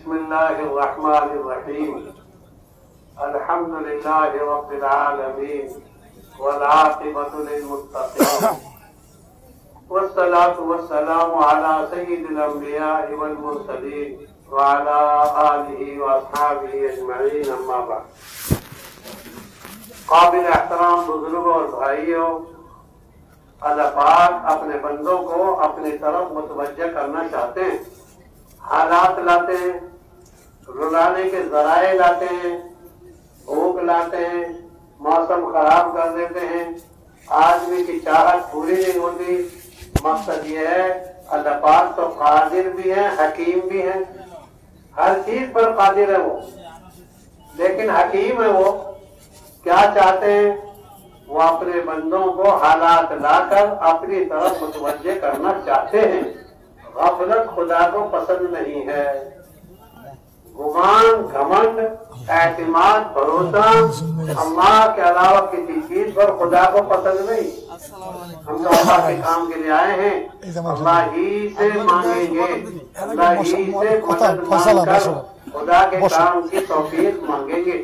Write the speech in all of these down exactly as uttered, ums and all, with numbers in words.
बिस्मिल्लाहिर रहमानिर रहीम अल्हम्दुलिल्लाहि रब्बिल आलमीन वल आक़िबतु लिल मुत्तक़ीन वस्सलातु वस्सलामु अला सय्यिदिल अंबिया'i वल मुरसलीन व अला आलिहि व अस्हाबिहि अजमईन अम्मा बाद। काबिल एहतराम बुजुर्गों और भाइयों, अल्लाह पाक अपने बंदों को अपनी तरफ मुतवज्जह करना चाहते हैं। हालात लाते हैं, रुलाने के जराए लाते हैं, भूख लाते हैं, मौसम खराब कर देते हैं, आदमी की चाहत पूरी नहीं होती। मकसद ये है, अल्लाह पाक तो कादिर भी है, हकीम भी है, हर चीज पर कादिर है वो, लेकिन हकीम है वो। क्या चाहते हैं? वो अपने बंदों को हालात लाकर अपनी तरफ मुतवज्जह करना चाहते हैं। गफलत खुदा को पसंद नहीं है। गुमान, घमंड, एतमाद, भरोसा अल्लाह के अलावा किसी चीज पर खुदा को पसंद नहीं। हम तो अल्लाह के काम के लिए आए हैं, अल्लाह ही से मांगेंगे, अल्लाह ही से मदद मांगकर खुदा के काम की तौफीक मांगेंगे।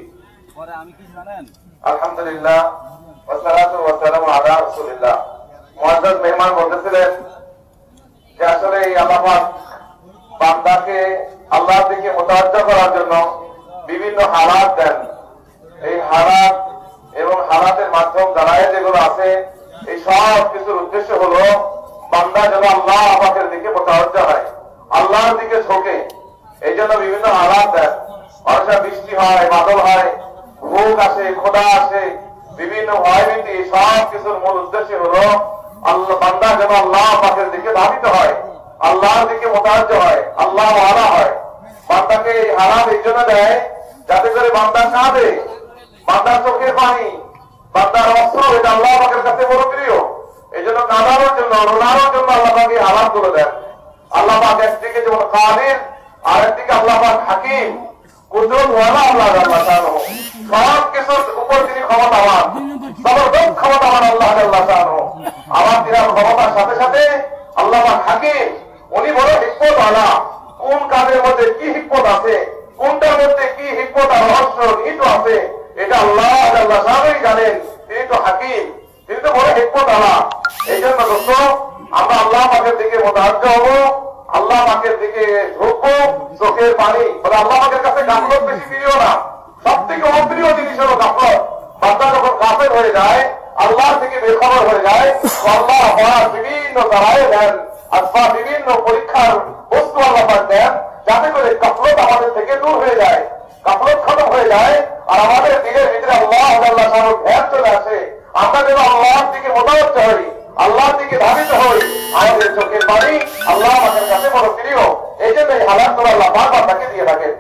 আলহামদুলিল্লাহ ওয়াসসালাতু ওয়াসসালামু আলা রাসূলিল্লাহ। মুআজ্জাজ মেহমান বলতেছিলেন যে আসলে এই আল্লাহ পাক বান্দাকে আল্লাহর দিকে মুতাওয়াজ্জহ করার জন্য বিভিন্ন হালাত দেন। এই হালাত এবং হালাতের মাধ্যম দ্বারায় যেগুলো আছে, এই সব কিছুর উদ্দেশ্য হলো বান্দা যেন আল্লাহ পাকের দিকে মুতাওয়াজ্জহ হয়, আল্লাহর দিকে ঝোঁকে। এই জন্য বিভিন্ন হালাত দেন। বর্ষা বৃষ্টি হয়, বাদল হয়, ভোগ আসে, খোদা আসে, বিভিন্ন ভয়ভীতি, সব কিছুর মূল উদ্দেশ্য হলো আল্লাহ বান্দা যেন আল্লাহ পাকের দিকে ধাবিত হয়, আল্লাহর দিকে মুতাওয়াজ্জহ হয়, আল্লাহ ওয়ালা হয়। বান্দাকে এই হারাম এই জন্য দেয় যাতে করে বান্দা কাঁদে, বান্দার চোখের পানি, বান্দার অস্ত্র, এটা আল্লাহ পাকের কাছে বড় প্রিয়। এই জন্য কাঁদানোর জন্য, রোনানোর জন্য আল্লাহ পাক এই হারাম করে দেন। আল্লাহ পাক একদিকে যেমন কাদির, আর একদিকে আল্লাহ পাক হাকিম, কুদরত ওয়ালা আল্লাহ আল্লাহ তাআলা। সব কিছুর উপর তিনি ক্ষমতাবান, জবরদস্ত ক্ষমতাবান আল্লাহ আল্লাহ তাআলা। আবার তিনি ক্ষমতার সাথে সাথে আল্লাহ পাক হাকিম, উনি বড় হিকমত ওয়ালা। কোন কাজের মধ্যে কি হিকমত আছে, কোনটার মধ্যে কি হিকমত আর রহস্য নিহিত আছে, এটা আল্লাহ আল্লাহ তাআলাই জানেন। তিনি তো হাকিম, তিনি তো বড় হিকমত ওয়ালা। এই জন্য দোস্ত, আমরা আল্লাহ পাকের দিকে মুতাওয়াজ্জহ হবো, আল্লাহ পাকের দিকে ঝুঁকবো, চোখের পানি। বলে আল্লাহ পাকের কাছে গাফলত বেশি প্রিয় না, সব থেকে অপ্রিয় জিনিস হলো গাফলত। বান্দা যখন গাফেল হয়ে যায়, আল্লাহ থেকে বেখবর হয়ে যায়, আল্লাহ পাক বিভিন্ন দাঁড়ায় দেন, অথবা বিভিন্ন পরীক্ষার বস্তু আল্লাহ পাক দেন, যাতে করে গাফলত আমাদের থেকে দূর হয়ে যায়, গাফলত খতম হয়ে যায়, আর আমাদের দিলের ভিতরে আল্লাহ আল্লাহ তাআলার ধ্যান চলে আসে। আমরা যেন আল্লাহর দিকে মুতাওয়াজ্জহ হই, আল্লাহর দিকে ধাবিত হই। আমাদের চোখের পানি আল্লাহ পাকের কাছে বড় প্রিয়। এই জন্য এই হালাতগুলো আল্লাহ পাক বান্দাকে দিয়ে থাকেন।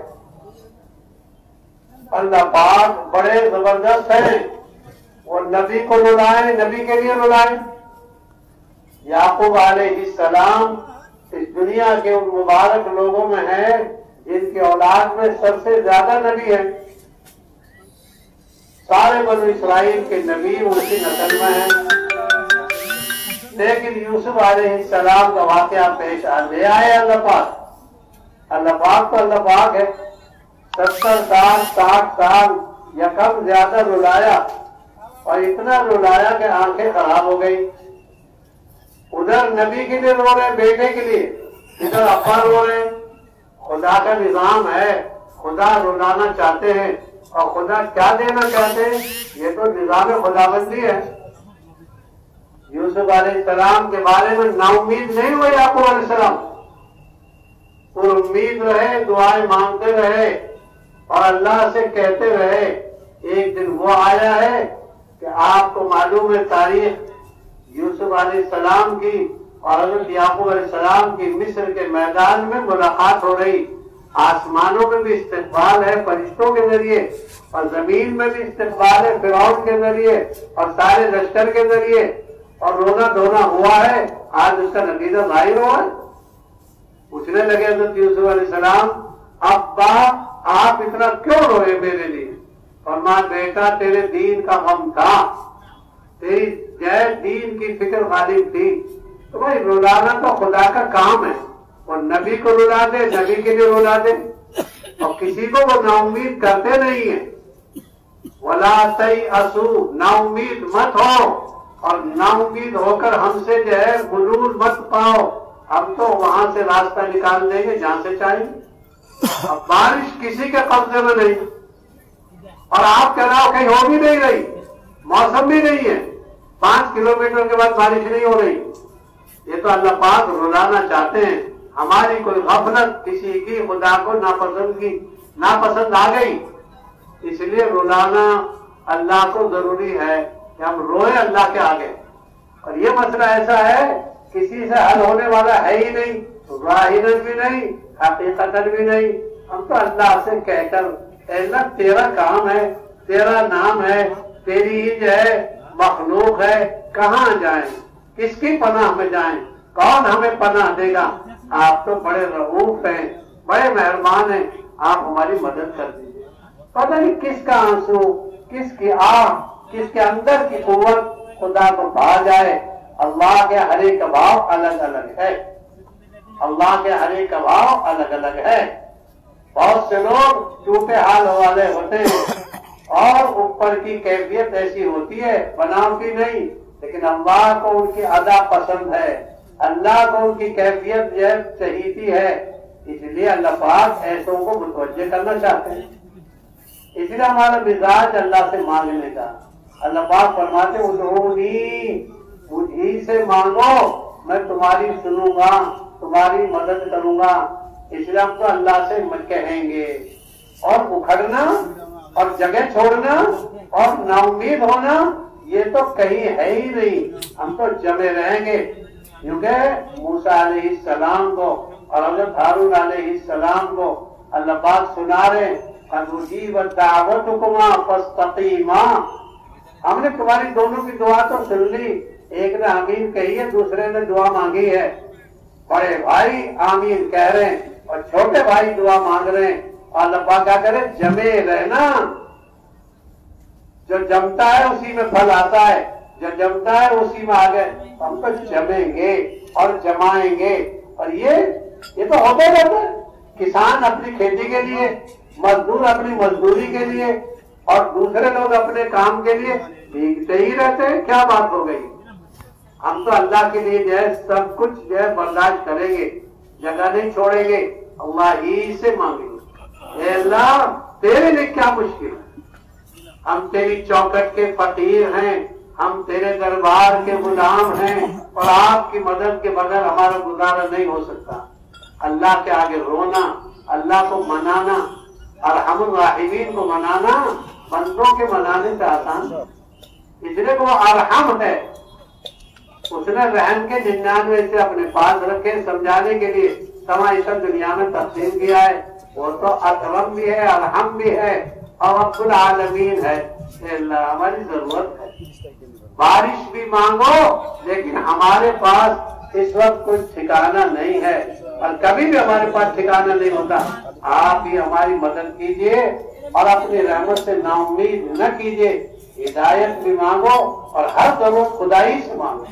अल्लाह पाक बड़े जबरदस्त हैं। वो नबी को रुलाए, नबी के लिए रुलाए। याकूब अलैहिस्सलाम इस दुनिया के उन मुबारक लोगों में है जिनकी औलाद में सबसे ज्यादा नबी है। सारे बनु इसराइल के नबी उनकी नस्ल में है। लेकिन यूसुफ अलैहिस्सलाम का वाकया पेश आ ले आए अल्लाह पाक। अल्लाह पाक तो अल्लाह पाक है। सत्तर साल साठ साल या कम ज्यादा रुलाया, और इतना रुलाया कि आंखें खराब हो गई। उधर नबी के लिए रो रहे, बेटे के लिए, इधर अब्बा रो रहे। खुदा का निजाम है, खुदा रुलाना चाहते हैं, और खुदा क्या देना चाहते हैं, ये तो निजाम खुदाबंदी है। यूसुफ अलैहिस्सलाम के बारे में नाउम्मीद नहीं हुए याकूब अलैहिस्सलाम, वो उम्मीद रहे, दुआएं मांगते रहे, और अल्लाह से कहते रहे। एक दिन वो आया है कि आपको मालूम है तारीख यूसुफ अलैहिस्सलाम की और हज़रत याकूब अलैहिस्सलाम की मिस्र के मैदान में मुलाकात हो रही। आसमानों में भी इस्तक़बाल है फरिश्तों के जरिए, और जमीन में भी इस्तक़बाल है फिरौन के जरिए और सारे लश्कर के जरिए, और रोना धोना हुआ है। आज उसका नतीजा जाहिर हुआ है। पूछने लगे हज़रत यूसुफ अलैहिस्सलाम, अब्बा आप इतना क्यों रोए मेरे लिए? फरमाया, बेटा तेरे दीन का गम था, तेरी जय दीन की फिक्र गालिब थी। तो भाई रुलाना तो खुदा का काम है, और नबी को रुला दे, नबी के लिए रुला दे। اور کسی کو وہ نا امید کرتے نہیں ہیں. ولا تیأسوا، نا امید مت ہو، اور نا امید ہو کر ہم سے جو ہے غرور مت پاؤ. ہم تو وہاں سے راستہ نکال دیں گے جہاں سے چاہیں. اب بارش کسی کے قبضے میں نہیں، اور آپ کہہ رہا ہو کہیں ہو بھی نہیں رہی، موسم بھی نہیں ہے، پانچ کلومیٹر کے بعد بارش نہیں ہو رہی. یہ تو اللہ پاک رلانا چاہتے ہیں. ہماری کوئی غفلت کسی کی خدا کو ناپسند کی ناپسند آ گئی، اس لیے رلانا اللہ کو ضروری ہے کہ ہم روئے اللہ کے آگے. اور یہ مسئلہ ایسا ہے کسی سے حل ہونے والا ہے ہی نہیں، ظاہراً بھی نہیں، حقیقتاً بھی نہیں. ہم تو اللہ سے کہہ کر اے اللہ تیرا کام ہے، تیرا نام ہے، تیری ہی جو ہے مخلوق ہے، کہاں جائیں، کس کی پناہ میں جائیں، کون ہمیں پناہ دے گا. آپ تو بڑے رؤوف ہیں، بڑے مہربان ہیں، آپ ہماری مدد کر دیجیے. پتہ نہیں کس کا آنسو، کس کی آہ، کس کے اندر کی قوت خدا کو بھا جائے. اللہ کے ہر ایک بھاؤ الگ الگ ہے، اللہ کے ہر ایک بھاؤ الگ الگ ہے. بہت سے لوگ ٹوٹے حال والے ہوتے ہیں اور اوپر کی کیفیت ایسی ہوتی ہے بناوٹی نہیں، لیکن اللہ کو ان کی ادا پسند ہے، اللہ کو ان کی کیفیت جو ہے چہیتی ہے. اس لیے اللہ پاک ایسوں کو متوجہ کرنا چاہتے ہیں. اس لیے ہمارا مزاج اللہ سے مانگنے کا. اللہ پاک فرماتے ہیں ادعونی، مجھی سے مانگو، میں تمہاری سنوں گا، تمہاری مدد کروں گا. اس لیے ہم تو اللہ سے کہیں گے. اور اکھڑنا اور جگہ چھوڑنا اور نا امید ہونا یہ تو کہیں ہے ہی نہیں. ہم تو جمے رہیں گے، کیونکہ موسیٰ علیہ السلام کو اور حضرت ہارون علیہ السلام کو اللہ پاک سنا رہے قد اجیبت دعوتکما فاستقیما. ہم نے تمہاری دونوں کی دعا تو سن لی، ایک نے آمین کہی ہے، دوسرے نے دعا مانگی ہے. بڑے بھائی آمین کہہ رہے ہیں اور چھوٹے بھائی دعا مانگ رہے ہیں. اور اللہ پاک کیا کرے، جمے رہنا. جو جمتا ہے اسی میں پھل آتا ہے، جو جمتا ہے اسی میں آگے. ہم تو جمیں گے اور جمائیں گے. اور یہ یہ تو ہوتا ہی رہتا ہے. کسان اپنی کھیتی کے لیے، مزدور اپنی مزدوری کے لیے، اور دوسرے لوگ اپنے کام کے لیے بھیگتے ہی رہتے ہیں. کیا بات ہو گئی؟ ہم تو اللہ کے لیے جو ہے سب کچھ جو ہے برداشت کریں گے، جگہ نہیں چھوڑیں گے، اللہ ہی سے مانگیں گے. اے اللہ تیرے لیے کیا مشکل ہے، ہم تیری چوکٹ کے فقیر ہیں، ہم تیرے دربار کے غلام ہیں، اور آپ کی مدد کے بغیر ہمارا گزارا نہیں ہو سکتا. اللہ کے آگے رونا، اللہ کو منانا، ارحم الراحمین کو منانا بندوں کے منانے سے آسان. اس لیے وہ ارحم ہے، اس نے رحم کے ننانوے سے اپنے پاس رکھے سمجھانے کے لیے سماعیشت دنیا میں تقسیم کیا ہے. وہ تو اکرم بھی ہے، ارحم بھی ہے، اور رب العالمین ہے. اللہ ہماری ضرورت ہے. بارش بھی مانگو، لیکن ہمارے پاس اس وقت کچھ ٹھکانہ نہیں ہے، اور کبھی بھی ہمارے پاس ٹھکانہ نہیں ہوتا. آپ بھی ہماری مدد کیجئے اور اپنی رحمت سے نا امید نہ کیجئے. ہدایت بھی مانگو اور ہر ضرورت خدائی سے مانگو.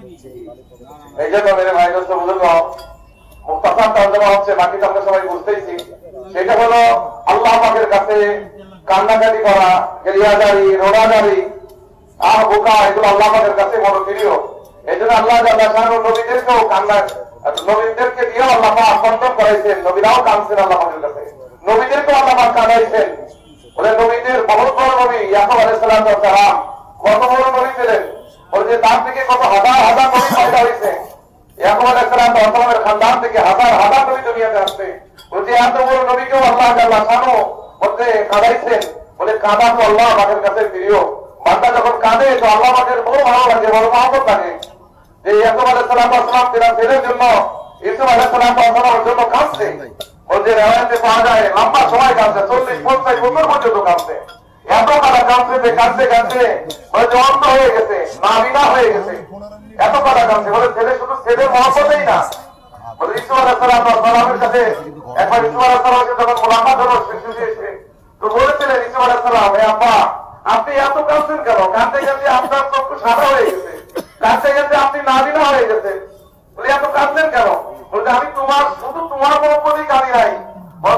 এই জন্য মেরে ভাই দোস্ত বুজুর্গ মুক্তাসার তর্জমা হচ্ছে, বাকি তো আমরা সবাই বুঝতেইছি। সেটা হলো আল্লাহ পাকের কাছে কান্নাকাটি করা, গেরিয়াজারি, রোনাজারি, আহ বোকা, এগুলো আল্লাহ পাকের কাছে বড় প্রিয়. এই জন্য আল্লাহ নবীদেরকেও কান্না নবীদেরকে দিয়েও আল্লাহ পাক বন্ধন করাইছেন, নবীরাও কাঁদছেন আল্লাহ পাকের কাছে, নবীদেরকেও আল্লাহ পাক কাঁদাইছেন. বলে নবীদের বহুত বড় নবী ইয়াকুব আলাইহিস সালাম কত বড় নবী ছিলেন, और যে তার থেকে কত হাজার হাজার নবী পয়দা হয়েছে। ইয়াকুব আলাইহিস সালামের খানদান থেকে হাজার হাজার নবী দুনিয়াতে আসছে। বলছে এত বড় নবীকেও আল্লাহ আল্লাহ শানো বলতে কাঁদাইছেন। বলে কাঁদা তো আল্লাহ পাকের কাছে প্রিয়। বান্দা যখন কাঁদে তো আল্লাহ পাকের বড় ভালো লাগে, বড় মহব্বত লাগে। যে ইয়াকুব আলাইহিস সালাম তার ছেলের জন্য, ইউসুফ আলাইহিস সালামের জন্য কাঁদছে। বলছে রেওয়ায়েতে পাওয়া যায় লম্বা সময় কাঁদছে, চল্লিশ পঞ্চাশ বছর পর্যন্ত কাঁদছে। এত কাটা কাঁদছে, কাঁদতে কাঁদতে বলে অন্ধ হয়ে গেছে, নাবিনা হয়ে গেছে, এত কাটা কাঁদছে। বলে ছেলে শুধু ছেলের মহব্বতেই না, বলে ইসু আলাইহিস সালামের কাছে একবার ইসু আলাইহিস সালামকে যখন মোলাকাত হলো এসে তো বলেছিলেন ইসু আলাইহিস সালাম, হে আব্বা আপনি এত কাঁদছেন কেন? কাঁদতে কাঁদতে আপনার চক্ষু সাদা হয়ে গেছে, কাঁদতে কাঁদতে আপনি নাবিনা হয়ে গেছেন, বলে এত কাঁদছেন কেন? বলছে আমি তোমার শুধু তোমার মহব্বতেই কাঁদি নাই, বলছে আমি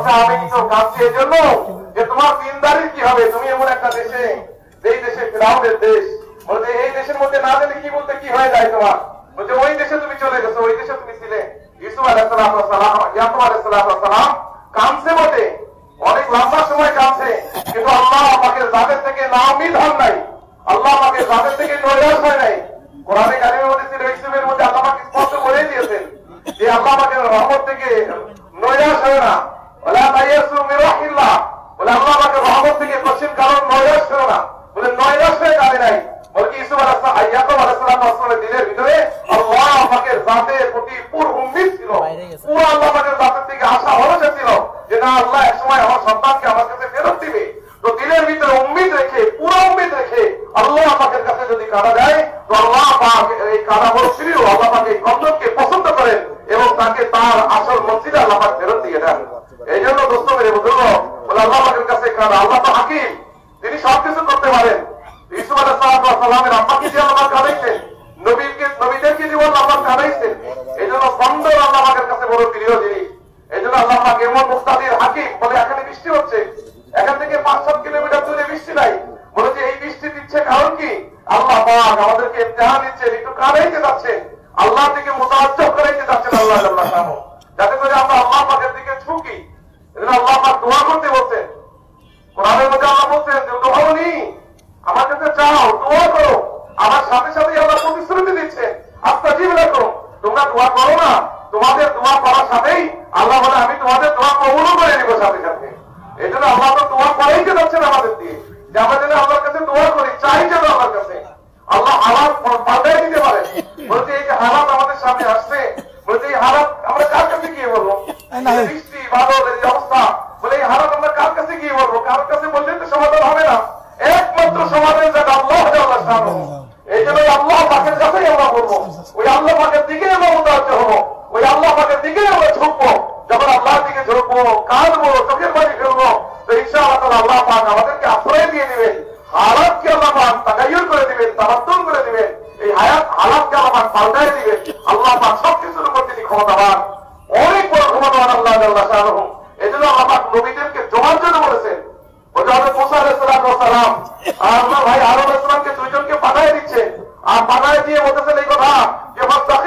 কাঁদছো কাঁদছি এই জন্য যে তোমার দিনদারির কি হবে। তুমি এমন একটা দেশে, এই দেশে ফিরাউনের দেশ, বলতে এই দেশের মধ্যে না জানি কি বলতে কি হয়ে যায় তোমার, বলছে ওই দেশে তুমি চলে গেছো, ওই দেশে তুমি ছিলে। ইউসুফ আলাইহিস সালাম, ইয়াকুব আলাইহিস সালাম কাঁদছে বটে, অনেক লম্বা সময় কাঁদছে, কিন্তু আল্লাহ আমাকে যাদের থেকে না উম্মিদ হন নাই, আল্লাহ আমাকে যাদের থেকে নৈরাশ হয় নাই। কোরআনে কারিমের মধ্যে ছিল, ইউসুফের মধ্যে আল্লাহ আমাকে স্পষ্ট করে দিয়েছেন যে আল্লাহ আমাকে রহমত থেকে নৈরাশ হয় না, ওয়ালা তাইয়াসু মিন রাহমাতিল্লাহ, বলে আল্লাহ আমাকে রহমত থেকে পশ্চিম কারণ নৈরাশ করো না, বলে নৈরাশ হয়ে কাঁদে নাই। বলকি ইউসুফ আলাইহিস সালাম, ইয়াকুব আলাইহিস সালামের দিলের ভিতরে আল্লাহ আমাকে জাতের প্রতি পুরো উম্মিদ ছিল, পুরো আল্লাহ আমাকে জাতের থেকে আশা ভরসা ছিল যে না আল্লাহ এক সময় আমার সন্তানকে আমার কাছে ফেরত দিবে। তো দিলের ভিতরে উম্মিদ রেখে, পুরো উম্মিদ রেখে আল্লাহ পাকের কাছে যদি কাঁদা যায়, তো আল্লাহ পাক এই কাঁদা বড় প্রিয়, আল্লাহ পাক এই কন্দনকে পছন্দ করেন এবং তাকে তার আসল মসজিদে আল্লাহ পাক ফেরত দিয়ে দেন। এই জন্য দোস্ত মেরে বুঝল, বলে আল্লাহ পাকের কাছে কাঁদা। আল্লাহ তো হাকিম, তিনি সবকিছু করতে পারেন। ইউসুফ আলাইহিস সালামের আম্মাকে দিয়ে আল্লাহ কাঁদাইছেন, নবীকে নবীদেরকে দিয়ে আল্লাহ কাঁদাইছেন। এই জন্য বন্দর আল্লাহ পাকের কাছে বড় প্রিয় জিনিস। এই জন্য আল্লাহ পাক এমন মুক্তাদির হাকিম, বলে এখানে বৃষ্টি হচ্ছে, এখান থেকে পাঁচ সাত কিলোমিটার দূরে বৃষ্টি নাই, বলে যে এই বৃষ্টি দিচ্ছে কারণ কি, আল্লাহ পাক আমাদেরকে ইমতিহান দিচ্ছেন, একটু কাঁদাইতে যাচ্ছেন, আল্লাহ থেকে মুতাওয়াজ্জহ করাইতে যাচ্ছেন আল্লাহ আল্লাহ তাআলা, যাতে করে আমরা আল্লাহ পাকের দিকে ঝুঁকি। এজন্য আল্লাহ পাক দোয়া করতে বলছেন, কোরআনের মধ্যে আল্লাহ বলছেন যে দোয়ানি আমার কাছে চাও, দোয়া করো। আমার সাথে সাথে আল্লাহ প্রতিশ্রুতি দিচ্ছে, আস্তাজিব লাকুম, তোমরা দোয়া করো না, তোমাদের দোয়া করার সাথেই আল্লাহ বলে আমি তোমাদের দোয়া কবুল করে নিব সাথে সাথে। এই জন্য আল্লাহ তো দোয়া করাইতে যাচ্ছেন আমাদের দিয়ে, যে আমরা যেন আল্লাহর কাছে দোয়া করি, চাই যেন আল্লাহর কাছে আল্লাহ হালাত পাল্টাই দিতে পারে। বলছে এই যে হালাত আমাদের সামনে আসছে, বলছে এই হালাত আমরা কার কাছে গিয়ে বলবো, বৃষ্টি বাদল এই অবস্থা, বলে এই হালাত আমরা কার কাছে গিয়ে বলবো, কার কাছে বললে তো সমাধান হবে না, একমাত্র সমাধান যাতে আল্লাহ আল্লাহ। এই জন্য আল্লাহ পাকের কাছেই আমরা বলবো, ওই আল্লাহ পাকের দিকে আমরা মুতাওয়াজ্জ হবো, ওই আল্লাহ পাকের দিকে আমরা ঝুঁকবো। যখন আল্লাহর দিকে ঝুঁকবো, কাঁদবো, চোখের পানি ফেলবো, তো ইনশাআল্লাহ আল্লাহ পাক আমাদেরকে আশ্রয় দিয়ে দিবেন, হালাতকে আল্লাহ পাক তাগায়্যুর করে দিবেন, তাবাদ্দুল করে দিবেন, এই হায়াত হালাতকে আল্লাহ পাক পাল্টাই দিবেন। আল্লাহ পাক সবকিছুর উপর তিনি ক্ষমতাবান, অনেক বড় ক্ষমতাবান আল্লাহ আল্লাহ শাআনুহু। এই জন্য আল্লাহ পাক নবীদেরকে জমার জন্য বলেছেন, ওই যে হযরত মুসা আলাইহিস সালাম আর আপনার ভাই হারুন আলাইহিস সালামকে দুইজনকে পাঠায় দিচ্ছেন, আর পাঠায় দিয়ে বলতেছেন এই কথা যে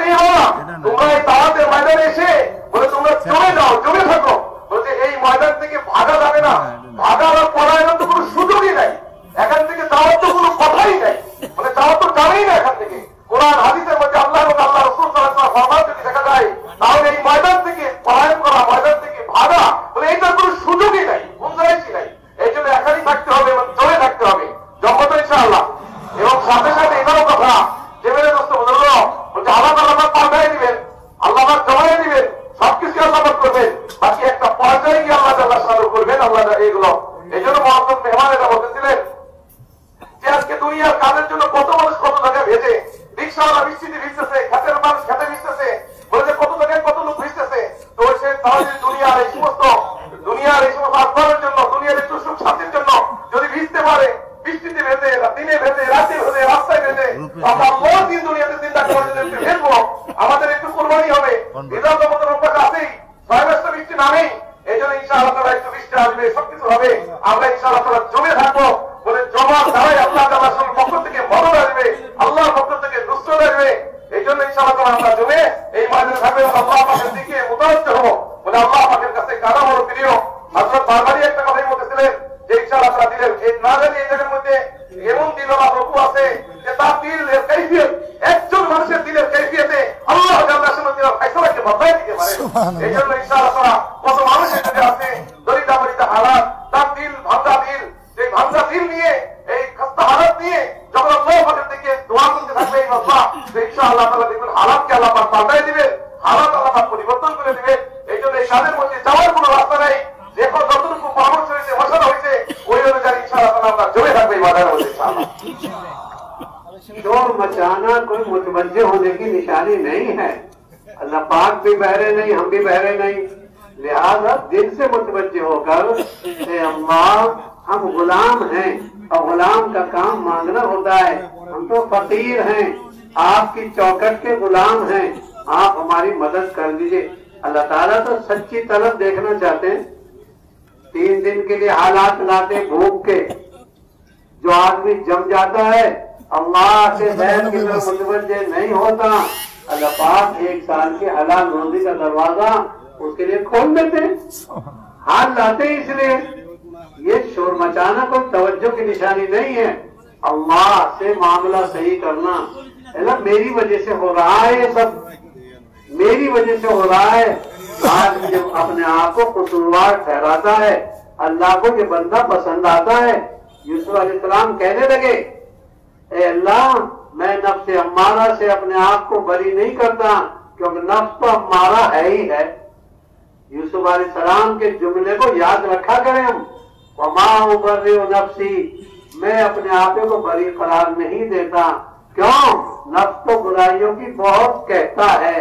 তোমরা এই দাওয়াতের ময়দানে এসে বলে তোমরা জমে যাও, জমে থাকো, বলছে এই ময়দান থেকে ভাগা যাবে না, ভাগার আর পলায়নের তো কোনো সুযোগই নাই, এখান থেকে যাওয়ার তো কোনো কথাই নাই, মানে যাওয়ার তো যাবেই না এখান থেকে। কোরআন হাদিসের মধ্যে আল্লাহ এবং আল্লাহ রাসূল সাল্লাল্লাহু আলাইহি ওয়াসাল্লাম ফরমান যদি দেখা যায়, তাহলে এই ময়দান থেকে পলায়ন করা, ময়দান থেকে ভাগা, বলে এইটার কোনো সুযোগই নাই, গুঞ্জাইশই নাই। এই জন্য এখানেই থাকতে হবে এবং জমে থাকতে হবে, জন্ম তো ইনশাআল্লাহ। এবং সাথে সাথে এটাও কথা যে মেরে দোস্ত বলল, বলছে আল্লাহ আল্লাহ পাল্টাই দিবেন, আল্লাহ জমাই দিবেন, সবকিছু আল্লাহ করবেন, বাকি একটা পর্যায়ে গিয়ে আল্লাহ আল্লাহ সালু করবেন আল্লাহ এইগুলো। এই জন্য মহাত্মা মেহমান এটা বলতেছিলেন যে আজকে দুনিয়ার কাজের জন্য কত মানুষ কত জায়গায় ভেজে, রিক্সাওয়ালা বৃষ্টিতে ভিজতেছে, খেতের মানুষ খেতে ভিজতেছে, বলেছে কত জায়গায় কত লোক ভিজতেছে। তো সে তারা যদি দুনিয়ার এই সমস্ত দুনিয়ার এই সমস্ত আসবাবের জন্য, দুনিয়ার একটু সুখ শান্তির জন্য যদি ভিজতে পারে, বৃষ্টিতে ভেজে, দিনে ভেজে, রাতে ভেজে, রাস্তায় ভেজে, আমরা বহু দিন দুনিয়াতে চিন্তা করে যদি একটু ভেজবো, আমাদের একটু কোরবানি হবে, এটাও তো আমাদের অভ্যাস আছেই, ছয় মাস তো বৃষ্টি নামেই। এই জন্য ইনশাআল্লাহ তাআলা একটু বৃষ্টি আসবে, সবকিছু হবে, আমরা ইনশাআল্লাহ তাআলা জমে থাকবো। বলে জমার দ্বারাই আল্লাহ তাআলার পক্ষ থেকে মদদ আসবে, আল্লাহর পক্ষ থেকে নুসরত আসবে। এই জন্য ইনশাআল্লাহ তাআলা আমরা জমে এই ময়দানে থাকবে, আল্লাহ পাকের দিকে মুতাওয়াজ্জহ হবো। বলে আল্লাহ পাকের কাছে কারা বড় প্রিয়। হযরত বারবারই একটা কথাই বলতেছিলেন যে ইনশাআল্লাহ তাআলা দিলেন, এই না জানি এই জায়গার মধ্যে এমন দিলওয়ালা লোক আছে যে তার দিলের কাইফিয়ত, একজন মানুষের দিলের কাইফিয়তে আল্লাহ জাল্লাহ শানুহু ফায়সালাকে বদলাই দিতে পারে। এই জন্য ইনশাআল্লাহ তাআলা কত মানুষের কাছে আছে দরিদ্র দরিদ্র হালাত, তার দিল ভাঙা দিল, এই ভাঙা দিল নিয়ে, এই খাস্তা হালাত নিয়ে যখন আল্লাহ পাকের দিকে দোয়া করতে থাকবে এই বাবা, ইনশাআল্লাহ তাআলা দেখবেন হালাতকে আল্লাহ পাক পাল্টাই দিবেন, হালাত আল্লাহ পাক পরিবর্তন করে দিবেন। এই জন্য এই কাজের মধ্যে যাওয়ার কোনো রাস্তা নেই, দেখো যতটুকু পরামর্শ হয়েছে, মশলা হয়েছে, ওই অনুযায়ী ইনশাআল্লাহ তাআলা আমরা জমে থাকবে এই বাজারের মধ্যে ইনশাআল্লাহ। शोर मचाना कोई मुतवज्जे होने की निशानी नहीं है, अल्लाह पाक भी बहरे नहीं, हम भी बहरे नहीं, लिहाजा दिल से मुतवज्जे होकर अल्लाह हम गुलाम हैं और गुलाम का काम मांगना होता है, हम तो फकीर हैं, आपकी चौकट के गुलाम हैं, आप हमारी मदद कर दीजिए। अल्लाह ताला तो सच्ची तलब देखना चाहते हैं, تین دن کے لیے حالات لاتے بھوک کے، جو آدمی جم جاتا ہے اللہ کے غیر کی طرف متوجہ نہیں ہوتا، اللہ پاک ایک سال کے حلال روزی کا دروازہ اس کے لیے کھول دیتے، حال لاتے اس لیے۔ یہ شور مچانا کوئی توجہ کی نشانی نہیں ہے، اللہ سے معاملہ صحیح کرنا۔ اللہ میری وجہ سے ہو رہا ہے، یہ سب میری وجہ سے ہو رہا ہے۔ آج جب اپنے آپ کو قصوروار ٹھہراتا ہے، اللہ کو یہ بندہ پسند آتا ہے۔ یوسف علیہ السلام کہنے لگے اے اللہ میں نفس امارہ سے اپنے آپ کو بری نہیں کرتا، کیونکہ نفس تو امارہ ہے ہی ہے۔ یوسف علیہ السلام کے جملے کو یاد رکھا کریں ہم، وما ابرئ نفسی، میں اپنے آپ کو بری قرار نہیں دیتا، کیوں؟ نفس تو برائیوں کی بہت کہتا ہے،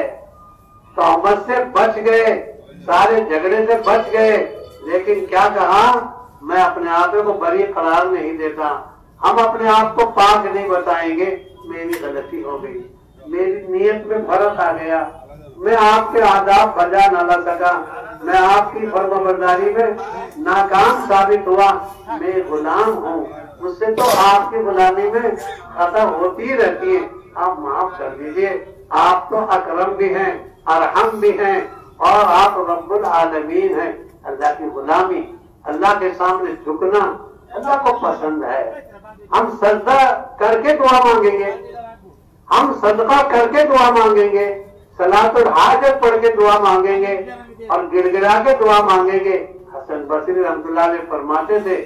تہمت سے بچ گئے، سارے جھگڑے سے بچ گئے، لیکن کیا کہا؟ میں اپنے آپ کو بری قرار نہیں دیتا۔ ہم اپنے آپ کو پاک نہیں بتائیں گے، میری غلطی ہو گئی، میری نیت میں فرق آ گیا، میں آپ کے آداب بجا نہ لا سکا، میں آپ کی فرما برداری میں ناکام ثابت ہوا، میں غلام ہوں، مجھ سے تو آپ کی غلامی میں خطا ہوتی رہتی ہے، آپ معاف کر دیجئے۔ آپ تو اکرم بھی ہیں، ارحم بھی ہیں، اور آپ رب العالمین ہیں۔ اللہ کی غلامی، اللہ کے سامنے جھکنا اللہ کو پسند ہے۔ ہم سجدہ کر کے دعا مانگیں گے، ہم صدقہ کر کے دعا مانگیں گے، صلاۃ الحاجت پڑھ کے دعا مانگیں گے، اور گڑ گڑا کے دعا مانگیں گے۔ حسن بصری رحمۃ اللہ علیہ فرماتے تھے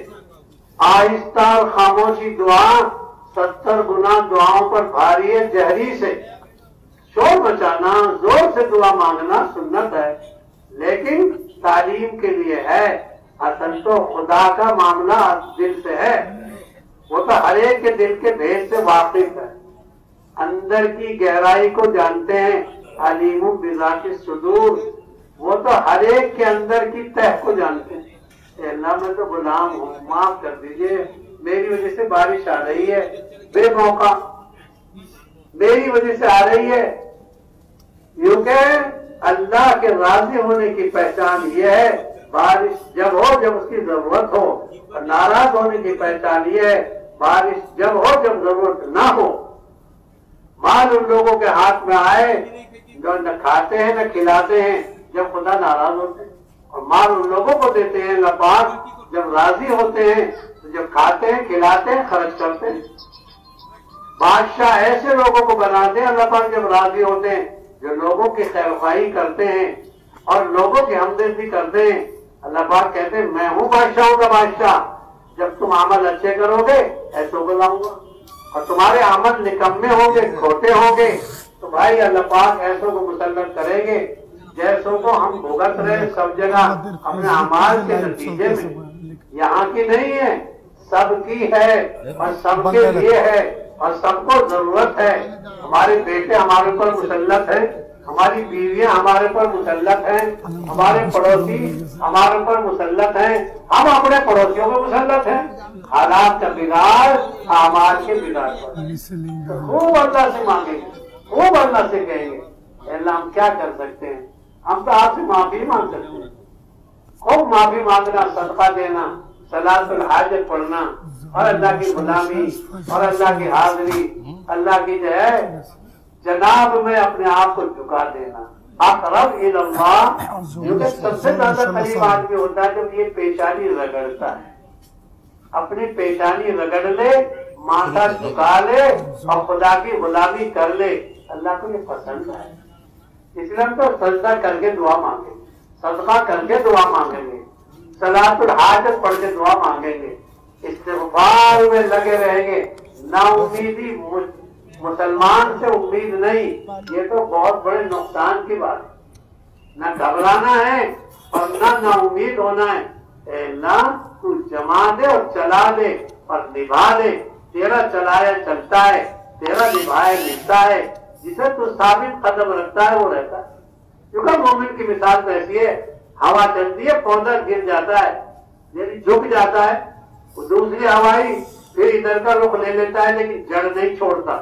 آہستہ اور خاموشی دعا ستر گنا دعاؤں پر بھاری ہے جہری سے۔ شور مچانا، زور سے دعا مانگنا سنت ہے، لیکن تعلیم کے لیے ہے۔ اصل تو خدا کا معاملہ دل سے ہے، وہ تو ہر ایک کے دل کے بھید سے واقف ہے، اندر کی گہرائی کو جانتے ہیں۔ علیم بذات الصدور، وہ تو ہر ایک کے اندر کی تہ کو جانتے ہیں۔ اے اللہ میں تو غلام ہوں، معاف کر دیجئے، میری وجہ سے بارش آ رہی ہے بے موقع، میری وجہ سے آ رہی ہے۔ یوں کہ اللہ کے راضی ہونے کی پہچان یہ ہے بارش جب ہو جب اس کی ضرورت ہو، اور ناراض ہونے کی پہچان یہ ہے بارش جب ہو جب ضرورت نہ ہو۔ مال ان لوگوں کے ہاتھ میں آئے جو نہ کھاتے ہیں نہ کھلاتے ہیں جب خدا ناراض ہوتے ہیں، اور مال ان لوگوں کو دیتے ہیں اللہ پاک جب راضی ہوتے ہیں، تو جب کھاتے ہیں کھلاتے ہیں خرچ کرتے ہیں۔ بادشاہ ایسے لوگوں کو بناتے ہیں اللہ پاک جب راضی ہوتے ہیں جو لوگوں کی خیر خواہی کرتے ہیں اور لوگوں کی ہمدردی کرتے ہیں۔ اللہ پاک کہتے ہیں میں ہوں بادشاہوں کا بادشاہ، جب تم عمل اچھے کرو گے ایسوں کو لاؤں گا، اور تمہارے عمل نکمے ہوں گے کھوٹے ہوں گے تو بھائی اللہ پاک ایسوں کو مسلط کریں گے جیسوں کو ہم بھگت رہے سب جگہ اپنے اعمال کے نتیجے میں۔ یہاں کی نہیں ہے، سب کی ہے اور سب کے لیے ہے اور سب کو ضرورت ہے۔ ہمارے بیٹے ہمارے اوپر مسلط ہیں، ہماری بیویاں ہمارے پر مسلط ہیں، ہمارے پڑوسی ہمارے پر مسلط ہیں، ہم اپنے پڑوسیوں پر مسلط ہیں۔ حالات کا بگاڑ اعمال کے بگاڑ پر خوب اللہ سے مانگیں گے، خوب اللہ سے کہیں گے اے اللہ ہم کیا کر سکتے ہیں، ہم تو آپ سے معافی مانگ سکتے ہیں۔ خوب معافی مانگنا، صدقہ دینا، صلاۃ الحاجت پڑھنا، اور اللہ کی غلامی اور اللہ کی حاضری، اللہ کی جو ہے جناب میں اپنے آپ کو جھکا دینا۔ اقرب الی اللہ، کیونکہ سب سے زیادہ قریب آدمی ہوتا ہے جب یہ پیشانی رگڑتا ہے، اپنی پیشانی رگڑ لے، ماتھا جھکا لے اور خدا کی غلامی کر لے، اللہ کو یہ پسند ہے۔ اس لیے ہم تو سجدہ کر کے دعا مانگیں گے، صدقہ کر کے دعا مانگیں گے، صلاۃ الحاجت پڑھ کے دعا مانگیں گے، استغفار میں لگے رہیں گے۔ نا امیدی مسلمان سے امید نہیں، یہ تو بہت بڑے نقصان کی بات ہے۔ نہ گھبرانا ہے اور نہ نا امید ہونا ہے۔ اے اللہ تو جما دے اور چلا دے اور نبھا دے، تیرا چلایا چلتا ہے، تیرا نبھایا نبھتا ہے، جسے تو ثابت قدم رکھتا ہے وہ رہتا ہے۔ کیونکہ مومن کی مثال تو ایسی ہے، ہوا چلتی ہے پودا گر جاتا ہے یعنی جھک جاتا ہے، وہ دوسری ہوائی پھر ادھر کا رخ لے لیتا ہے لیکن جڑ نہیں چھوڑتا۔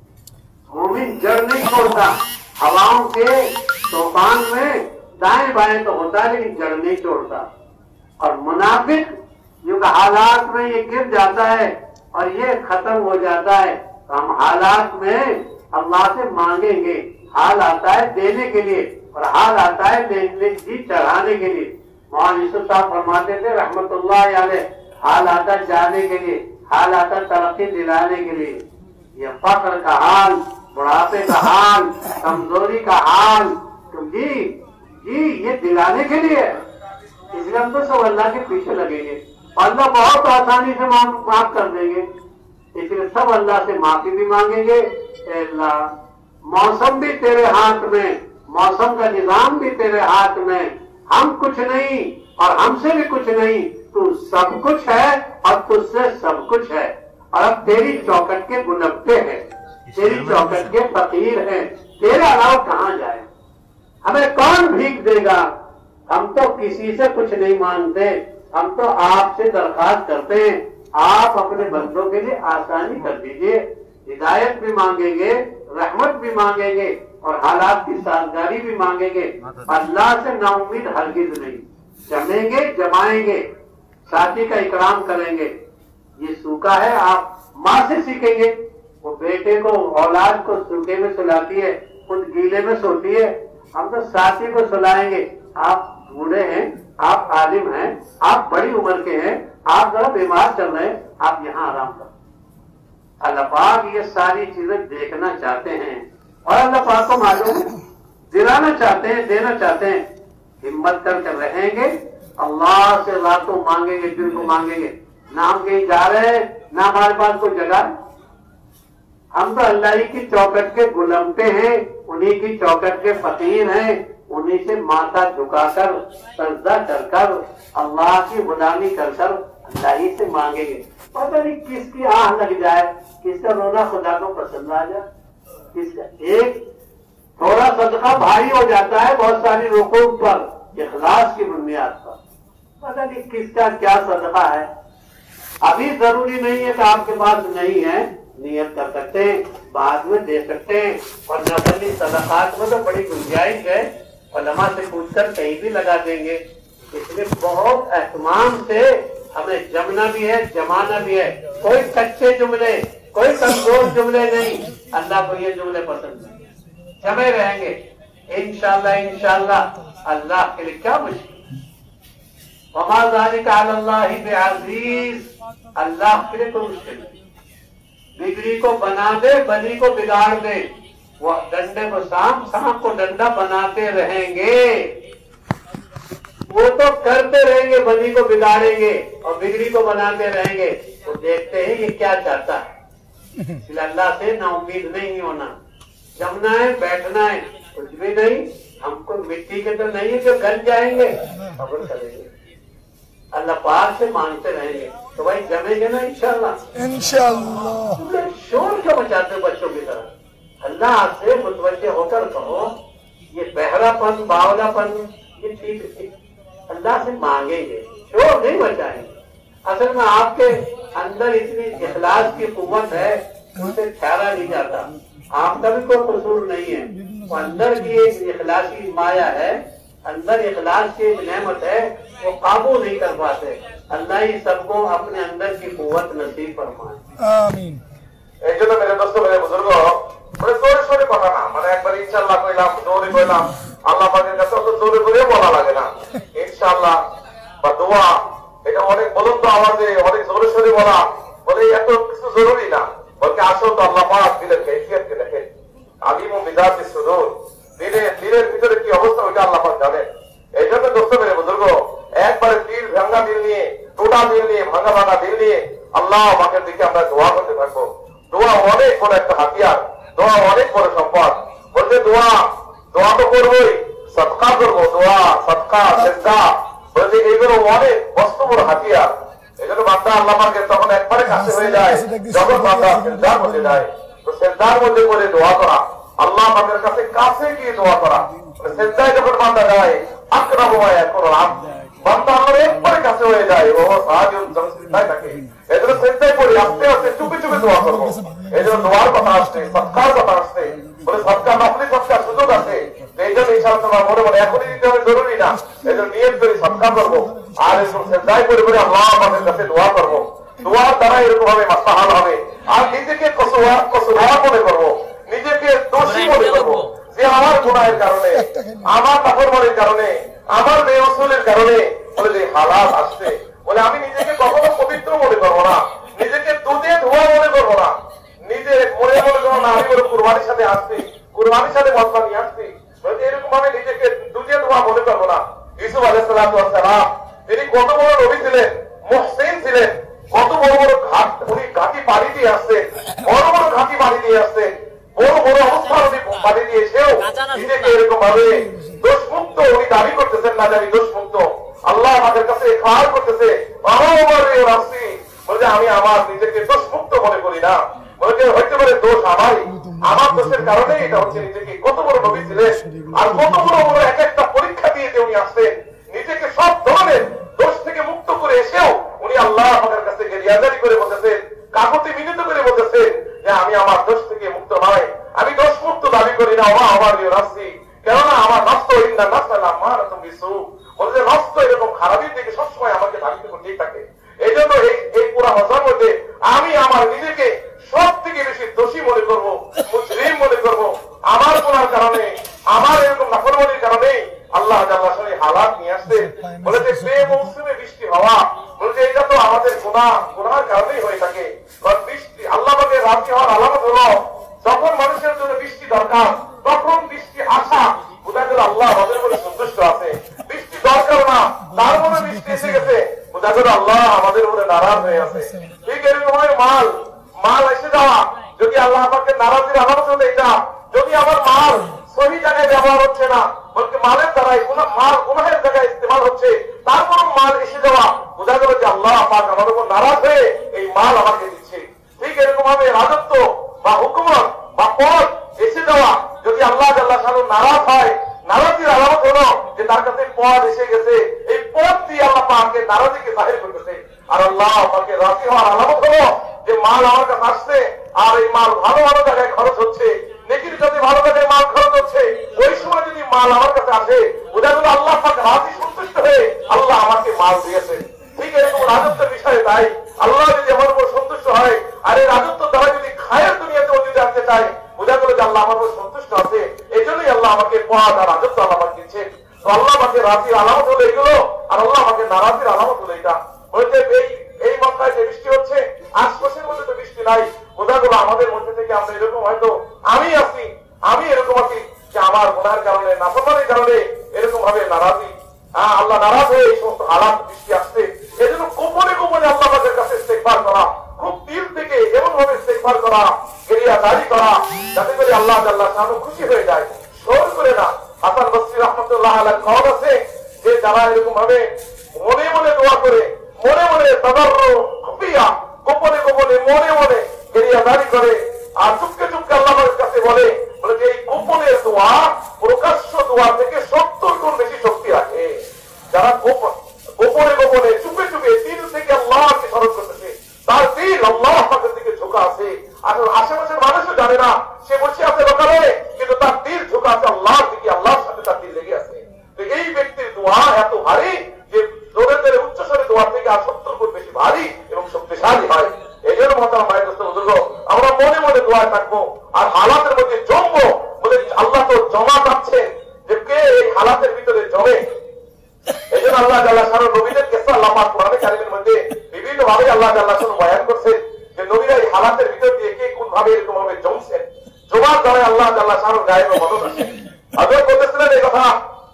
مومن جڑ نہیں چھوڑتا، ہواؤں کے طوفان میں دائیں بائیں تو ہوتا ہے لیکن جڑ نہیں چھوڑتا۔ اور منافق جو کہ حالات میں یہ گر جاتا ہے اور یہ ختم ہو جاتا ہے تو ہم حالات میں اللہ سے مانگیں گے. حال آتا ہے دینے کے لیے اور حال آتا ہے جی چڑھانے کے لیے. مولانا یوسف صاحب فرماتے تھے رحمت اللہ علیہ حال آتا جانے کے لیے, حال آتا ترقی دلانے کے لیے. یہ فقر کا حال, بڑھاپے کا حال, کمزوری کا حال تو جی جی یہ دلانے کے لیے. اس لیے ہم تو سب اللہ کے پیچھے لگیں گے اور اللہ بہت آسانی سے معاف کر دیں گے. اس لیے سب اللہ سے معافی بھی مانگیں گے. اے اللہ موسم بھی تیرے ہاتھ میں, موسم کا نظام بھی تیرے ہاتھ میں, ہم کچھ نہیں اور ہم سے بھی کچھ نہیں, تو سب کچھ ہے اور تجھ سے سب کچھ ہے. اور اب تیری چوکٹ کے گلبتے ہیں, تیری چوکٹ کے فقیر ہیں, تیرے علاوہ کہاں جائے, ہمیں کون بھیک دے گا. ہم تو کسی سے کچھ نہیں مانتے, ہم تو آپ سے درخواست کرتے ہیں آپ اپنے بندوں کے لیے آسانی کر دیجئے. ہدایت بھی مانگیں گے, رحمت بھی مانگیں گے اور حالات کی سازگاری بھی مانگیں گے. اللہ سے نا امید ہرگز نہیں. جمیں گے, جمائیں گے, ساتھی کا اکرام کریں گے. یہ سوکھا ہے آپ ماں سے سیکھیں گے. وہ بیٹے کو اولاد کو سوکھے میں سلاتی ہے, خود گیلے میں سوتی ہے. ہم تو ساتھی کو سلائیں گے. آپ بوڑھے ہیں, آپ عالم ہیں, آپ بڑی عمر کے ہیں, آپ ذرا بیمار چل رہے ہیں, آپ یہاں آرام کریں. اللہ پاک یہ ساری چیزیں دیکھنا چاہتے ہیں اور اللہ پاک کو معلوم دلانا چاہتے ہیں, دینا چاہتے ہیں. ہمت کر کے رہیں گے, اللہ سے راتوں مانگیں گے, دل کو مانگیں گے. نہ ہم کہیں جا رہے ہیں, نہ ہمارے پاس کوئی جگہ. ہم تو اللہ ہی کی چوکٹ کے گلمتے ہیں, انہی کی چوکٹ کے فقیر ہیں. انہی سے ماتھا جھکا کر, سجدہ کر کر, اللہ کی غلامی کر کر اللہ ہی سے مانگیں گے. پتہ نہیں کس کی آہ لگ جائے, کس کا رونا خدا کو پسند آ جائے, کس کا ایک تھوڑا صدقہ بھاری ہو جاتا ہے بہت ساری رقوق پر, اخلاص کی بنیاد پر. پتہ نہیں کس کا کیا صدقہ ہے. ابھی ضروری نہیں ہے کہ آپ کے پاس نہیں ہے, نیت کر سکتے ہیں, بعد میں دے سکتے ہیں. اور نفلی صدقات میں تو بڑی گنجائش ہے, علماء سے پوچھ کر کہیں بھی لگا دیں گے. اس لیے بہت اہتمام سے ہمیں جمنا بھی ہے, جمانا بھی ہے. کوئی کچے جملے, کوئی کمزور جملے نہیں. اللہ کو یہ جملے پسند نہیں, جمے رہیں گے انشاءاللہ. انشاءاللہ اللہ کے لیے کیا مشکل, وما ذالک علی اللہ بعزیز, اللہ کے لیے کوئی مشکل نہیں. بگڑی کو بنا دے, بنی کو بگاڑ دے. وہ ڈنڈے کو سانپ, سانپ کو ڈنڈا بناتے رہیں گے. وہ تو کرتے رہیں گے, بنی کو بگاڑیں گے اور بگڑی کو بناتے رہیں گے. وہ دیکھتے ہیں یہ کیا چاہتا ہے. اس لیے اللہ سے نا امید نہیں ہونا. جمنا ہے, بیٹھنا ہے, کچھ بھی نہیں. ہم کو مٹی کے تو نہیں جو گل جائیں گے, خبر کریں گے. اللہ پاک سے مانگتے رہیں گے تو بھائی جمیں گے نا انشاءاللہ. انشاءاللہ شور کیوں بچاتے بچوں کی طرح. اللہ سے متوجہ ہو کر کہو یہ بہرا پن, باولا پن یہ ٹھیک ہے. اللہ سے مانگیں گے, شور نہیں بچائیں گے. اصل میں آپ کے اندر اتنی اخلاص کی قوت ہے, ان سے ٹھہرا نہیں جاتا. آپ کا بھی کوئی قصور نہیں ہے, وہ اندر کی ایک اخلاصی مایا ہے, اندر اخلاص کی ایک نعمت ہے, وہ قابو نہیں کر پاتے. اللہ ہی سب کو اپنے اندر کی قوت نصیب فرمائے. آمین. এই জন্য মেরে দোস্ত, মেরে বুজুর্গ, মানে জোরে সোরে কথা না, মানে একবার ইনশাআল্লাহ কইলাম, জোরে কইলাম, আল্লাহ পাকের কাছে অত জোরে করে বলা লাগে না. ইনশাআল্লাহ বা দোয়া এটা অনেক বলন্ত আওয়াজে, অনেক জোরে সোরে বলা, বলে এত কিছু জরুরি না. বলকে আসল তো আল্লাহ পাক দিলের কাইফিয়তকে দেখেন. আলিমু বিযাতিস সুদূর, দিলের দিলের ভিতরে কি অবস্থা ওইটা আল্লাহ পাক জানেন. এই জন্য দোস্ত মেরে বুজুর্গ, একবারে দিল ভাঙা দিল নিয়ে, টোটা দিল নিয়ে, ভাঙা ভাঙা দিল নিয়ে আল্লাহ পাকের দিকে আমরা দোয়া করতে থাকবো. দোয়া অনেক বড় একটা হাতিয়ার, দোয়া অনেক বড় সম্পদ. বলছে দোয়া, দোয়া তো করবোই, সদকা করবো, দোয়া, সদকা, সিজদা, বলছে এইগুলো অনেক বস্তু বড় হাতিয়ার. এই জন্য বান্দা আল্লাহ পাকের তখন একবারে কাছে হয়ে যায় যখন বান্দা সিজদার মধ্যে যায়. তো সিজদার মধ্যে করে দোয়া করা, আল্লাহ পাকের কাছে কাছে গিয়ে দোয়া করা. সিজদায় যখন বান্দা যায়, আকরাবু মা ইয়াকুনুল আবদ, বান্দা আল্লাহর একবারে কাছে হয়ে যায়. ও সাহায্যুন যখন সিজদায় থাকে, এই জন্য সিজদায় পড়ে আস্তে আস্তে চুপে চুপে দোয়া করবো. এই জন্য দোয়ার কথা আসছে, সৎকার কথা আসছে, বলে সৎকার নফলি সৎকার সুযোগ আছে. এই জন্য ইনশাআল্লাহ মনে মনে এখনই দিতে হবে জরুরি না. এই জন্য নিয়ত করে সৎকার করবো. আর আর এরকম সেজদায় করে করে আল্লাহ আমাদের কাছে দোয়া করবো, দোয়ার দ্বারা এরকম ভাবে মাসলাহাল হবে। আর নিজেকে কসুয়া কসুয়া মনে করবো, নিজেকে দোষী মনে করবো যে আমার গুনাহের কারণে, আমার নাফরমানির কারণে, আমার বেউসুলের কারণে বলে যে হালাল আসছে, বলে আমি নিজেকে কখনো পবিত্র মনে করবো না, নিজেকে দুধে ধোয়া মনে করবো না, নিজে মনে মনে করবো না আমি বলে কুরবানির সাথে আসছি, কুরবানির সাথে মশলা নিয়ে আসছি, এরকম ভাবে নিজেকে দুধে ধোয়া মনে করবো না। ইউসুফ আলাইহিস সালাম তিনি কত বড় নবী ছিলেন, মুহসিন ছিলেন, কত বড় বড় ঘাট উনি ঘাটি পাড়ি দিয়ে আসছেন, বড় বড় ঘাটি পাড়ি দিয়ে আসছেন, বড় বড় অবস্থা উনি পাড়ি দিয়ে এসেও নিজেকে এরকম ভাবে দোষমুক্ত উনি দাবি করতেছেন না জানি দোষমুক্ত। আল্লাহ আমাদের কাছে ইকরার করতেছে বলছে আমি আমার নিজেকে দোষমুক্ত মনে করি না, বলছে হইতে পারে দোষ আমারই, আমার দোষের কারণে এটা হচ্ছে। নিজেকে কত বড় নবী ছিলেন আর কত বড় বড় এক একটা পরীক্ষা দিয়ে উনি আসছেন, নিজেকে সব ধরনের দোষ থেকে মুক্ত করে এসেও উনি আল্লাহ আমাদের কাছে রিয়াজারি করে বলতেছেন, কাকুতি মিনিত করে বলতেছেন যে আমি আমার দোষ থেকে মুক্ত নয়, আমি দোষ মুক্ত দাবি করি না, ওমা আমার রাস্তি, কেননা আমার নষ্ট ইন্না নাসালা মারাতুম বিসু, বলতে নষ্ট এরকম খারাপের দিকে সবসময় আমাকে ধাবিত করতেই থাকে। এই জন্য এই পুরা হজার মধ্যে আমি আমার নিজেকে সব থেকে বেশি দোষী মনে করবো, মুজরিম মনে করবো, আমার গুনার কারণে, আমার এরকম নাফরমানির কারণে আল্লাহ জাল্লাহ শানি হালাত নিয়ে আসছে। বলে যে বেমৌসুমে বৃষ্টি হওয়া, বলে যে এটা তো আমাদের গুনাহ গুনার কারণেই হয়ে থাকে। কারণ বৃষ্টি আল্লাহ পাকের রাজি হওয়ার আলামত হলো যখন মানুষের জন্য বৃষ্টি দরকার তখন বৃষ্টি আসা, বোঝা গেল আল্লাহ আমাদের উপরে সন্তুষ্ট আছে। বৃষ্টি দরকার না, তার মনে বৃষ্টি এসে গেছে, বোঝা গেল আল্লাহ আমাদের উপরে নারাজ হয়ে আছে। ঠিক এরকম মাল মাল এসে যাওয়া, যদি আল্লাহ পাকের নারাজির আলামত হতো এটা, যদি আমার মাল সহি জায়গায় ব্যবহার হচ্ছে না, বলতে মালের দ্বারাই মাল গুনাহের জায়গায় ইস্তেমাল হচ্ছে, তারপর মাল এসে যাওয়া, বোঝা গেল যে আল্লাহ পাক আমার উপর নারাজ হয়ে এই মাল আমাকে দিচ্ছে। ঠিক এরকম ভাবে রাজত্ব বা হুকুমত বা পদ এসে যাওয়া, যদি আল্লাহ জাল্লাহ শানু নারাজ হয়, নারাজির আলামত হলো যে তার কাছে পদ এসে গেছে, এই পদ দিয়ে আল্লাহ পাকের নারাজিকে জাহির করতেছে। আর আল্লাহ পাকের রাজি হওয়ার আলামত হলো যে মাল আমার কাছে আসছে আর এই মাল ভালো ভালো জায়গায় খরচ হচ্ছে, নেকির সাথে ভালো জায়গায় মাল খরচ হচ্ছে, ওই সময় যদি মাল আমার কাছে আসে, বোঝা গেল আল্লাহ পাক রাজি সন্তুষ্ট হয়ে আল্লাহ আমাকে মাল দিয়েছে। ঠিক এরকম রাজত্বের বিষয়ে তাই আল্লাহ যদি আমার উপর সন্তুষ্ট হয় আর এই রাজত্ব দ্বারা যদি খায়ের দুনিয়াতেও যদি আনতে চায়, বোঝা গেল যে আল্লাহ আমার উপর সন্তুষ্ট আছে, এই জন্যই আল্লাহ আমাকে পদ আর রাজত্ব আল্লাহ আমাকে দিচ্ছেন। তো আল্লাহ আমাকে রাজির আলামত হলো এগুলো, আর আল্লাহ আমাকে নারাজির আলামত হলো এটা। বলছে এই এই মাত্রায় যে বৃষ্টি হচ্ছে, আশপাশের মধ্যে তো বৃষ্টি নাই, বোঝা গেল আমাদের মধ্যে থেকে আমরা এরকম হয়তো আমি আছি, আমি এরকম আছি যে আমার গুনাহের কারণে, নাফরমানির কারণে এরকম ভাবে নারাজি, হ্যাঁ আল্লাহ নারাজ হয়ে এই সমস্ত হালাত বৃষ্টি আসছে। এই জন্য গোপনে গোপনে আল্লাহ পাকের কাছে ইস্তেগফার করা, খুব দিল থেকে এমন ভাবে ইস্তেগফার করা, গেরিয়া দাঁড়ি করা, যাতে করে আল্লাহ জাল্লাহ শানু খুশি হয়ে যায়, শোর করে না। হাসান বসরি রাহমাতুল্লাহ আলাইহি কওল আছে যে যারা এরকম ভাবে মনে মনে দোয়া করে, মনে মনে তাদাররু খুফিয়া, গোপনে গোপনে মনে মনে গেরিয়া দাঁড়ি করে আর চুপকে চুপকে আল্লাহর কাছে বলে, বলে যে এই গোপনের দোয়া প্রকাশ্য দোয়া থেকে সত্তর গুণ বেশি শক্তি রাখে। যারা গোপনে গোপনে চুপে চুপে দিল থেকে আল্লাহকে স্মরণ করতেছে, তার দিল আল্লাহ পাকের দিকে ঝোঁকা আছে, আর আশেপাশের মানুষও জানে না সে বসে আছে লোকালে, কিন্তু তার দিল ঝোঁকা আছে আল্লাহর দিকে, আল্লাহর সাথে তার দিল লেগে আছে। তো এই ব্যক্তির দোয়া এত ভারী যে জোরে জোরে উচ্চস্বরে দোয়া থেকে আর সত্তর গুণ বেশি ভারী এবং শক্তিশালী হয়। এই জন্য মহতারাম ভাই দোস্ত বুজুর্গ, আমরা মনে মনে দোয়ায় থাকবো আর হালাতের মধ্যে জমবো। বলে আল্লাহ তো জমা চাচ্ছেন যে কে এই হালাতের ভিতরে জমে। এই জন্য আল্লাহ জাল্লাহ শানু নবীদের কেসা আল্লাহ পাক কোরআনে কারীমের মধ্যে বিভিন্ন ভাবে আল্লাহ জাল্লাহ শানু বয়ান করছেন যে নবীরা এই হালাতের ভিতর দিয়ে কে কোন ভাবে এরকম ভাবে জমছেন, জমার দ্বারা আল্লাহ জাল্লাহ শানুর গায়েব মদত আছে। আদর করতেছিলেন এই কথা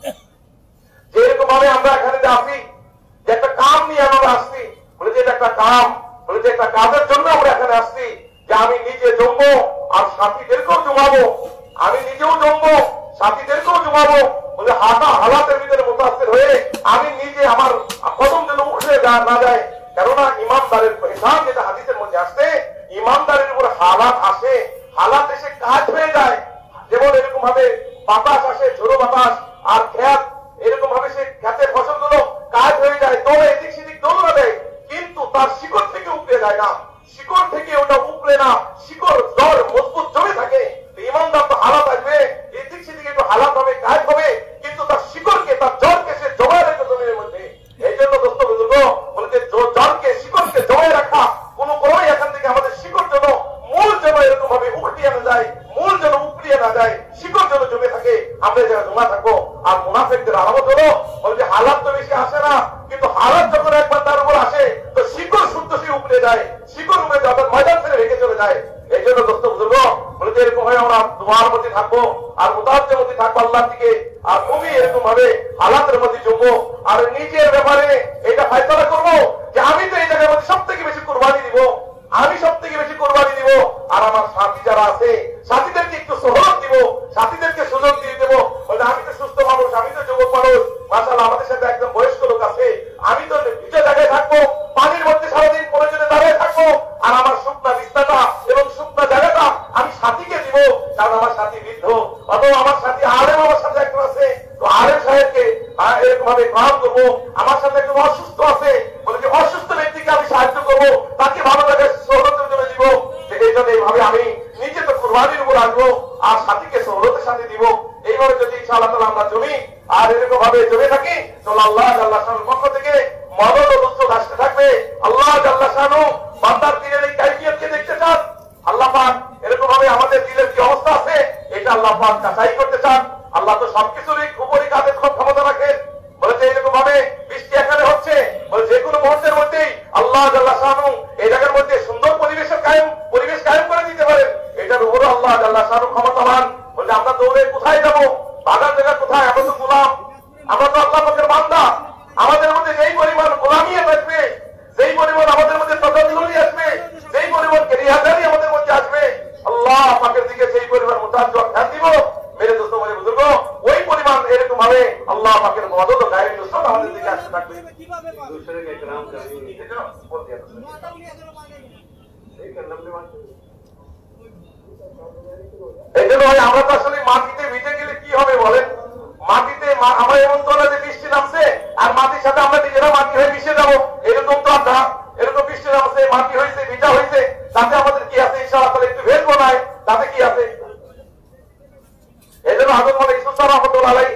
যে এরকম ভাবে আমরা এখানে যে আসি, যে একটা কাম নিয়ে আমরা আসছি, বলে যে এটা একটা কাম, বলে যে একটা কাজের জন্য আমরা এখানে আসছি, যে আমি নিজে জমবো আর সাথীদেরকেও জমাবো, আমি নিজেও জমবো সাথীদেরকেও জমাবো। বলে হাতা হালাতের ভিতরে মুতাসির হয়ে আমি নিজে আমার কদম যেন উঠে না যায়, কেননা ইমানদারের পেশান যেটা হাদিসের মধ্যে আসছে, ইমানদারের উপর হালাত আসে, হালাত এসে কাজ হয়ে যায়। যেমন এরকম ভাবে বাতাস আসে, ঝোড়ো বাতাস, আর খেত এরকম ভাবে সে খেতের ফসলগুলো কাজ হয়ে যায়, দৌড়ে এদিক সেদিক দৌড়া দেয়, কিন্তু তার শিকড় থেকে উপড়ে যায় না, শিকড় থেকে ওটা উপড়ে না, শিকড় জল মজবুত জমে থাকে। ইমানদার তো হালাত আসবে, এদিক সেদিক একটু হালাত হবে, কাজ হবে, কিন্তু তার শিকড়কে তার জলকে সে জমায় রেখে জমির মধ্যে। এই জন্য দোস্ত জলকে শিকড়কে জমে রাখা কোন ক্রমে এখান থেকে আমাদের শিকড় যেন মূল যেন এরকম ভাবে উপড়িয়ে না যায়, মূল যেন উপড়িয়ে না যায়, শিকড় যেন জমে থাকে, আমরা যারা জমা থাকবো। আর মুনাফিকদের আলামত হলো বলছে হালাত তো বেশি আসে না, কিন্তু হালাত যখন একবার তার উপর আসে তো শিকড় শুদ্ধ সে উপড়ে যায়, শিকড় উপরে যাদের ময়দান ছেড়ে রেখে চলে যায়। এই জন্য দোস্ত বুজুর্গ বলে যে এরকম ভাবে আমরা দোয়ার মধ্যে থাকবো আর মুতাওয়াজ্জির মধ্যে থাকবো আল্লাহর দিকে, আর তুমি এরকম ভাবে হালাতের মধ্যে জমবো আর নিজের ব্যাপারে এটা ফয়সালা করবো যে আমি তো এই জায়গার মধ্যে সব থেকে বেশি কুরবানি দিব, আমি সব থেকে বেশি কোরবানি দিব। আর আমার সাথী যারা আছে সাথীদেরকে একটু সহযোগ দিব, সাথীদেরকে সুযোগ দিয়ে দেবো। বলে আমি তো সুস্থ মানুষ, আমি তো যুবক মানুষ, মাশাআল্লাহ আমাদের সাথে একদম বয়স্ক লোক আছে, আমি তো ভিজে জায়গায় থাকবো, পানির মধ্যে সারাদিন প্রয়োজনে দাঁড়িয়ে থাকবো, আর আমার শুকনা বিস্তাটা এবং শুকনা জায়গাটা আমি সাথীকে দিব, কারণ আমার সাথী বৃদ্ধ, অথবা আমার সাথী আলেম আমার সাথে একজন আছে, তো আলেম সাহেবকে এরকম ভাবে গ্রহণ করবো। আমার সাথে একজন অসুস্থ আছে, বলে যে অসুস্থ ব্যক্তিকে আমি সাহায্য করবো, তাকে ভালো লাগে সহলতের জন্য দিব। এই জন্য এইভাবে আমি নিজে তো কোরবানির উপর আসবো আর সাথীকে সহলতের সাথে দিব। এইভাবে যদি ইনশাআল্লাহ তাআলা আমরা জমি আর এরকম ভাবে জমে থাকি তো আল্লাহ জাল্লাহ শানুর পক্ষ থেকে মদত ও লুৎফ আসতে থাকবে। আল্লাহ জাল্লাহ শানু বান্দার দিনের এই কাইফিয়তকে দেখতে চান, আল্লাহ পাক এরকম ভাবে আমাদের দিলের কি অবস্থা আছে এটা আল্লাহ পাক যাচাই করতে চান। আল্লাহ তো সবকিছুরই উপরই কাদের ক্ষমতা রাখেন। বলেছে এরকম ভাবে বৃষ্টি এখানে হচ্ছে, বলে যে কোনো মুহূর্তের মধ্যেই আল্লাহ জাল্লাহ শানু এই জায়গার মধ্যে সুন্দর পরিবেশের কায়েম পরিবেশ কায়েম করে দিতে পারেন। এটার উপর আল্লাহ জাল্লাহ শানু ক্ষমতাবান। বলে আমরা দৌড়ে কোথায় যাবো, বাগান জায়গা কোথায়, আমরা তো গোলাম, আমরা তো আল্লাহ পাকের বান্দা। আমাদের মধ্যে যেই পরিমাণ গোলামি আসবে, যেই পরিমাণ আমাদের মধ্যে তদাল্লুলি আসবে, যেই পরিমাণ রিয়াদারি আমাদের মধ্যে আসবে, আল্লাহ পাকের দিকে সেই পরিমাণ মুতাওয়াজ্জুহ ধ্যান দিব। মেরে দোস্ত বলে বুজুর্গ ওই পরিমাণ এরকম ভাবে আল্লাহ পাকের মদদ ও গায়ের নুসরত আমাদের দিকে আসতে থাকবে। दूसरे के ग्राम चाहिए এই জন্য ভাই আমরা তো আসলে মাটিতে ভিজে গেলে কি হবে বলেন, মাটিতে আমার এমন তো না যে বৃষ্টি নামছে আর মাটির সাথে আমরা নিজেরা মাটি হয়ে মিশে যাবো, এরকম তো আর না। এরকম বৃষ্টি নামছে, মাটি হয়েছে, ভিজা হয়েছে, তাতে আমাদের কি আছে ইনশাআল্লাহ তাআলা একটু ভেজবো নাই, তাতে কি আছে। এই জন্য হযরত মাওলানা ইউসুফ সাহেব রাহমাতুল্লাহ আলাইহি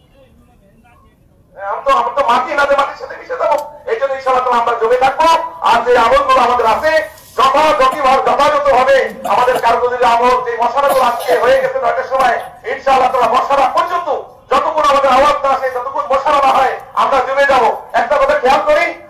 আমরা তো আমরা তো মাটি না, মাটির সাথে মিশে যাবো। এই জন্য ইনশাআল্লাহ তাআলা আমরা জমে থাকবো আর যে আমলগুলো আমাদের আছে যথাযথ যথাযথ ভাবে আমাদের কার্যকরী আমল যে মশারাগুলো আজকে হয়ে গেছে নয়টার সময় ইনশাআল্লাহ তাআলা মশারা পর্যন্ত যতক্ষণ আমাদের আওয়াজ না আসে ততক্ষণ মশারা না হয় আমরা জমে যাবো। একটা কথা খেয়াল করি